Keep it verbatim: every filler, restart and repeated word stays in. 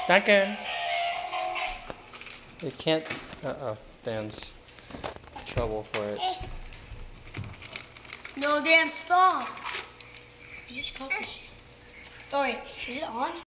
Not good. You can't. Uh oh, Dan's trouble for it. No, Dan, stop. You just cut this. Oh wait, is it on?